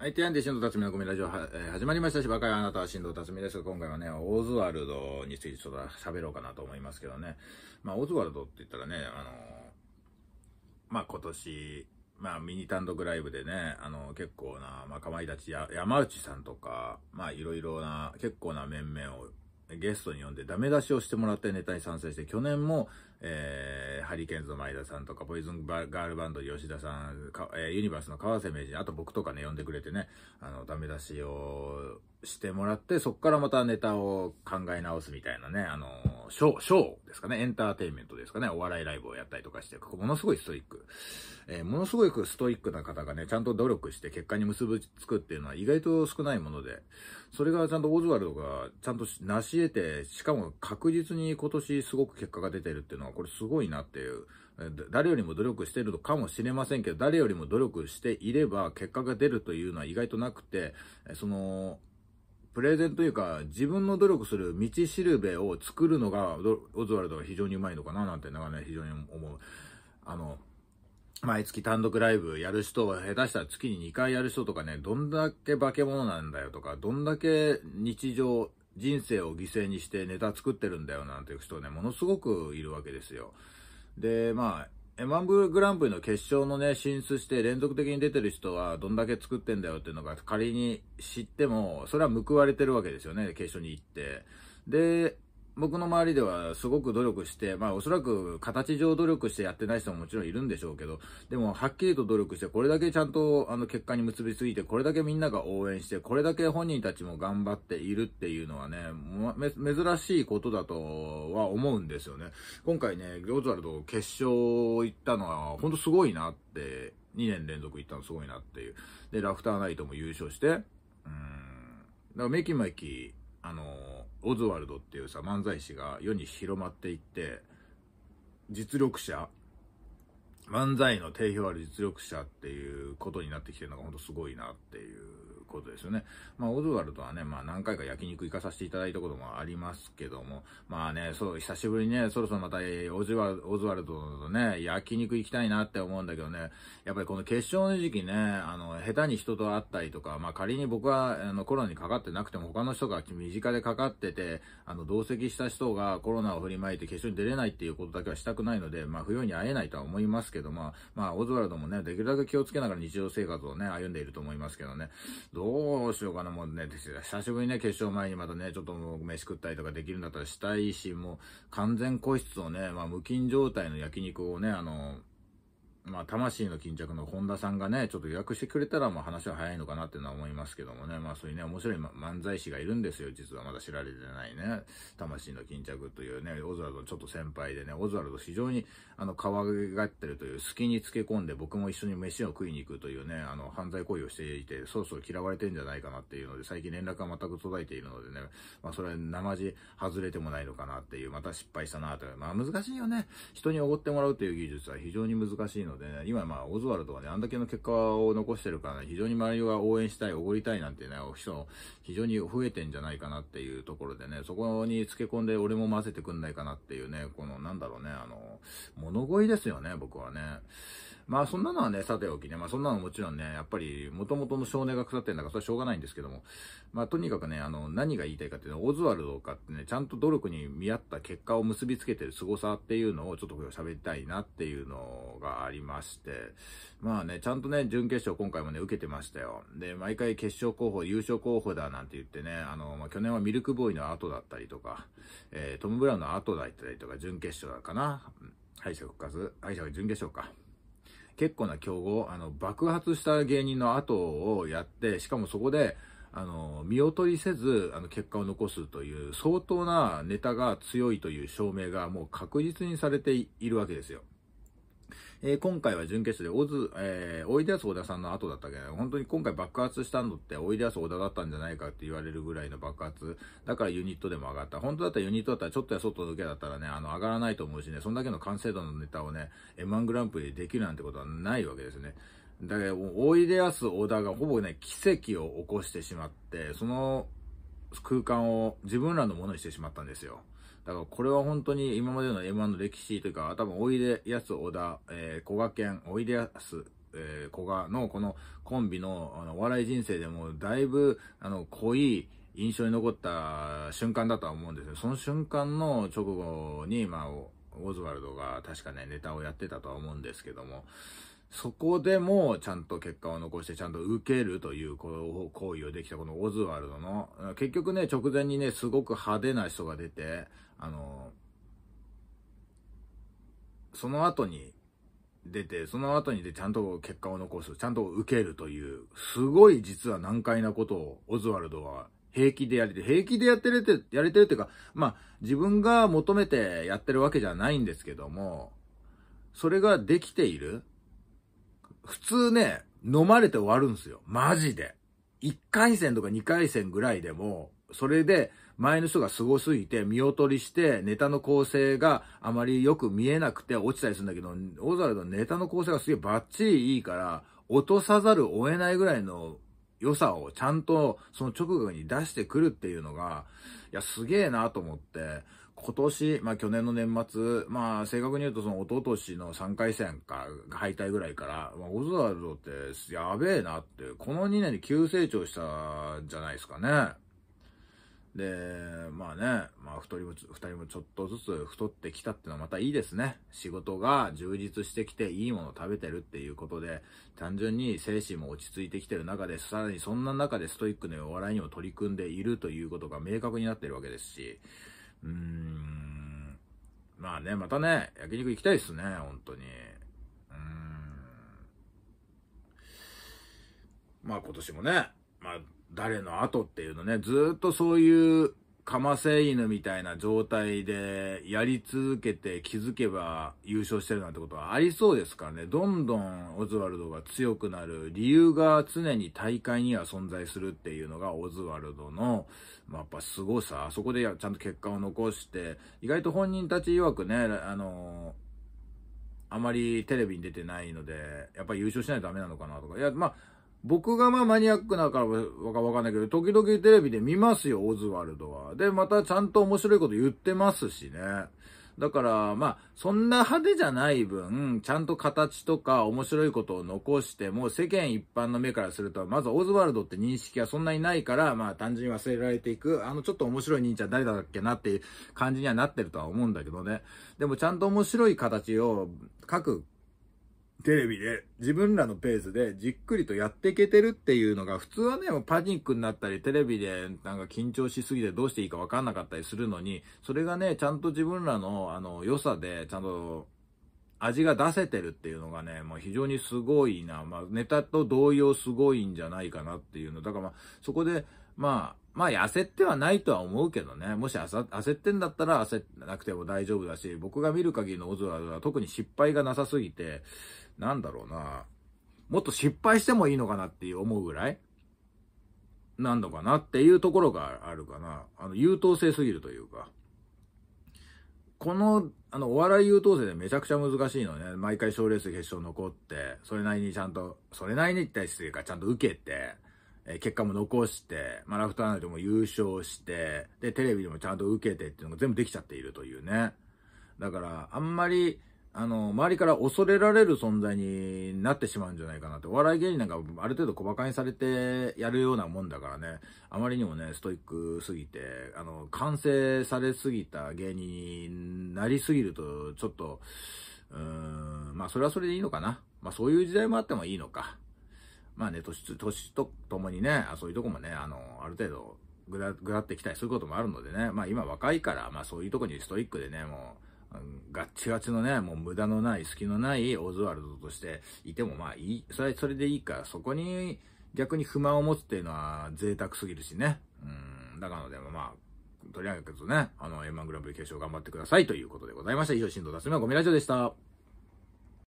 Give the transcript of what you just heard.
はい、ティアンディ新藤辰巳のコメラジオは、始まりましたし、バカやあなたは新藤辰巳です。今回はね、オズワルドについてちょっと喋ろうかなと思いますけどね。オズワルドって言ったらね、今年、ミニ単独ライブでね、結構な、かまいたちや、山内さんとか、いろいろな、結構な面々をゲストに呼んでダメ出しをしてもらってネタに参戦して、去年も、ハリケーンズの前田さんとか、ポイズンガールバンド吉田さん、ユニバースの川瀬名人、あと僕とかね、呼んでくれてね、ダメ出しをしてもらって、そっからまたネタを考え直すみたいなね、ショーですかね、エンターテインメントですかね、お笑いライブをやったりとかして、ものすごいストイック。ものすごくストイックな方がね、ちゃんと努力して結果に結びつくっていうのは意外と少ないもので、それがちゃんとオズワルドがちゃんと成し得て、しかも確実に今年すごく結果が出てるっていうのは、これすごいなっていう。誰よりも努力してるのかもしれませんけど、誰よりも努力していれば結果が出るというのは意外となくて、プレゼンというか、自分の努力する道しるべを作るのが、オズワルドが非常にうまいのかななんてのがね、非常に思う。毎月単独ライブやる人を下手したら月に2回やる人とかね、どんだけ化け物なんだよとか、どんだけ日常、人生を犠牲にしてネタ作ってるんだよなんていう人ね、ものすごくいるわけですよ。で、M1 グランプリの決勝のね、進出して連続的に出てる人はどんだけ作ってんだよっていうのが仮に知っても、それは報われてるわけですよね、決勝に行って。で、僕の周りではすごく努力して、おそらく形上努力してやってない人ももちろんいるんでしょうけど、でもはっきりと努力して、これだけちゃんと結果に結びついて、これだけみんなが応援して、これだけ本人たちも頑張っているっていうのはね、珍しいことだとは思うんですよね。今回ね、オズワルド決勝行ったのは本当すごいなって、2年連続行ったのすごいなっていう。で、ラフターナイトも優勝して、だからめきめき、オズワルドっていうさ、漫才師が世に広まっていって、実力者、漫才の定評ある実力者っていうことになってきてるのが本当すごいなっていうことですよね。オズワルドはね、何回か焼肉行かさせていただいたこともありますけども、久しぶりにね、そろそろまたオズワルドのね、焼肉行きたいなって思うんだけどね、やっぱりこの決勝の時期ね、下手に人と会ったりとか、仮に僕はコロナにかかってなくても他の人が身近でかかってて、同席した人がコロナを振りまいて決勝に出れないっていうことだけはしたくないので、不用に会えないとは思いますけど、オズワルドもね、できるだけ気をつけながら日常生活をね、歩んでいると思いますけどね、どうしようかな、もうね、久しぶりにね、決勝前にまたね、ちょっともう飯食ったりとかできるんだったらしたいし、もう完全個室をね、無菌状態の焼肉をね、魂の巾着の本田さんがね、ちょっと予約してくれたら、話は早いのかなっていうのは思いますけどもね、そういうね、面白い漫才師がいるんですよ、実はまだ知られてないね。魂の巾着というね、オズワルドのちょっと先輩でね、オズワルド非常に、可愛がってるという、隙につけ込んで僕も一緒に飯を食いに行くというね、犯罪行為をしていて、そろそろ嫌われてんじゃないかなっていうので、最近連絡が全く途絶えているのでね、それは生地外れてもないのかなっていう、また失敗したなという、難しいよね。人におごってもらうという技術は非常に難しいのでね、今オズワルドはね、あんだけの結果を残してるからね、非常に周りが応援したい、おごりたいなんてね、人非常に増えてんじゃないかなっていうところでね、そこにつけ込んで俺も混ぜてくんないかなっていうね、この物乞いですよね、僕はね。そんなのはね、さておきね、そんなのもちろんね、やっぱり、元々の少年が腐ってんだから、それはしょうがないんですけども、とにかくね、何が言いたいかっていうのは、オズワルドかってね、ちゃんと努力に見合った結果を結びつけてる凄さっていうのを、ちょっと喋りたいなっていうのがありまして、ちゃんとね、準決勝今回もね、受けてましたよ。で、毎回決勝候補、優勝候補だなんて言ってね、去年はミルクボーイの後だったりとか、トム・ブラウンの後だったりとか、準決勝かな。敗者が準決勝か。結構な競合、爆発した芸人の後をやって、しかもそこで、見劣りせず、結果を残すという、相当なネタが強いという証明がもう確実にされているわけですよ。今回は準決勝でおいでやす小田さんの後だったけど、本当に今回爆発したのっておいでやす小田だったんじゃないかって言われるぐらいの爆発。だからユニットでも上がった。本当だったらユニットだったらちょっとや外抜けだったらね、上がらないと思うしね、そんだけの完成度のネタをね、M1 グランプリでできるなんてことはないわけですね。だから、おいでやす小田がほぼね、奇跡を起こしてしまって、その空間を自分らのものにしてしまったんですよ。だからこれは本当に今までの M1 の歴史というか、多分おいでやす小田、こがけん、おいでやす子がの、このコンビの、お笑い人生でもだいぶ、濃い印象に残った瞬間だとは思うんですよ。その瞬間の直後に、オズワルドが確かね、ネタをやってたとは思うんですけども、そこでもちゃんと結果を残してちゃんと受けるという行為をできたこのオズワルドの、結局ね、直前にね、すごく派手な人が出て、その後にちゃんと結果を残す、ちゃんと受けるという、すごい実は難解なことをオズワルドは平気でやれてるっていうか、自分が求めてやってるわけじゃないんですけども、それができている。普通ね、飲まれて終わるんですよ。マジで。1回戦とか2回戦ぐらいでも、それで前の人がすごすぎて見劣りしてネタの構成があまりよく見えなくて落ちたりするんだけど、オズワルドのネタの構成がすげえバッチリいいから落とさざるを得ないぐらいの良さをちゃんとその直後に出してくるっていうのが、いやすげえなと思って、今年、去年の年末、正確に言うとその一昨年の3回戦か、敗退ぐらいから、オズワルドってやべえなって、この2年に急成長したんじゃないですかね。で、二人もちょっとずつ太ってきたってのはまたいいですね。仕事が充実してきていいものを食べてるっていうことで、単純に精神も落ち着いてきてる中で、さらにそんな中でストイックなお笑いにも取り組んでいるということが明確になってるわけですし、またね、焼肉行きたいですね、本当に。今年もね、誰の後っていうのね、ずーっとそういうかませ犬みたいな状態でやり続けて気づけば優勝してるなんてことはありそうですからね、どんどんオズワルドが強くなる理由が常に大会には存在するっていうのがオズワルドの、やっぱ凄さ。そこでちゃんと結果を残して、意外と本人たち曰くね、あまりテレビに出てないので、やっぱり優勝しないとダメなのかなとか。いや、僕がマニアックだからわかんないけど、時々テレビで見ますよ、オズワルドは。で、またちゃんと面白いこと言ってますしね。だから、そんな派手じゃない分、ちゃんと形とか面白いことを残しても、世間一般の目からすると、まずオズワルドって認識はそんなにないから、単純に忘れられていく、ちょっと面白い兄ちゃん誰だっけなっていう感じにはなってるとは思うんだけどね。でもちゃんと面白い形を各テレビで自分らのペースでじっくりとやっていけてるっていうのが、普通はね、もうパニックになったり、テレビで緊張しすぎてどうしていいか分かんなかったりするのに、それがね、ちゃんと自分らの良さでちゃんと味が出せてるっていうのがね、もう非常にすごいな。ネタと同様すごいんじゃないかなっていうの。だからそこで、焦ってはないとは思うけどね。もし焦ってんだったら焦ってなくても大丈夫だし、僕が見る限りのオズワルドは特に失敗がなさすぎて、もっと失敗してもいいのかなって思うぐらいなんのかなっていうところがあるかな。優等生すぎるというか。この、お笑い優等生でめちゃくちゃ難しいのね。毎回賞レース決勝残って、それなりにって対してちゃんと受けて、結果も残して、ラフターナイトも優勝して、で、テレビでもちゃんと受けてっていうのが全部できちゃっているというね。だから、あんまり、周りから恐れられる存在になってしまうんじゃないかなって。お笑い芸人なんかある程度小馬鹿にされてやるようなもんだからね。あまりにもね、ストイックすぎて、完成されすぎた芸人になりすぎると、ちょっと、それはそれでいいのかな。そういう時代もあってもいいのか。年とともにね、そういうとこもね、ある程度ぐらってきたりすることもあるのでね。今若いから、そういうとこにストイックでね、もう、ガッチガチのね、もう無駄のない、隙のないオズワルドとしていてもいい。それでいいから、そこに逆に不満を持つっていうのは贅沢すぎるしね。だからのでもとりあえずね、M1 グランプリ決勝頑張ってくださいということでございました。以上、新藤辰巳のゴミラジオでした。